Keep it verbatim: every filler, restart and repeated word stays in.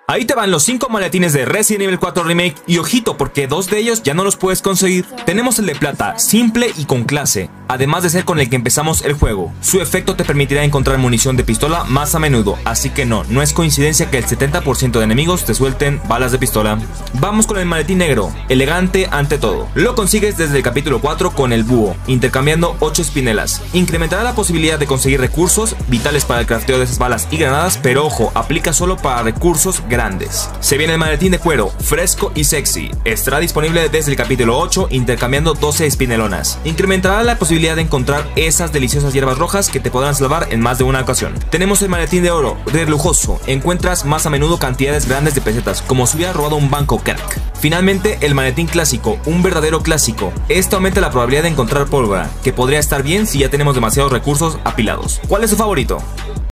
Ahí te van los cinco maletines de Resident Evil cuatro Remake y ojito porque dos de ellos ya no los puedes conseguir. Tenemos el de plata, simple y con clase, además de ser con el que empezamos el juego. Su efecto te permitirá encontrar munición de pistola más a menudo, así que no, no es coincidencia que el setenta por ciento de enemigos te suelten balas de pistola. Vamos con el maletín negro, elegante ante todo. Lo consigues desde el capítulo cuatro con el búho, intercambiando ocho espinelas. Incrementará la posibilidad de conseguir recursos vitales para el crafteo de esas balas y granadas, pero ojo, aplica solo para recursos grandes. Se viene el maletín de cuero, fresco y sexy. Estará disponible desde el capítulo ocho, intercambiando doce espinelonas. Incrementará la posibilidad de encontrar esas deliciosas hierbas rojas que te podrán salvar en más de una ocasión. Tenemos el maletín de oro, de lujoso. Encuentras más a menudo cantidades grandes de pesetas, como si hubiera robado un banco crack. Finalmente, el maletín clásico, un verdadero clásico. Esto aumenta la probabilidad de encontrar pólvora, que podría estar bien si ya tenemos demasiados recursos apilados. ¿Cuál es su favorito?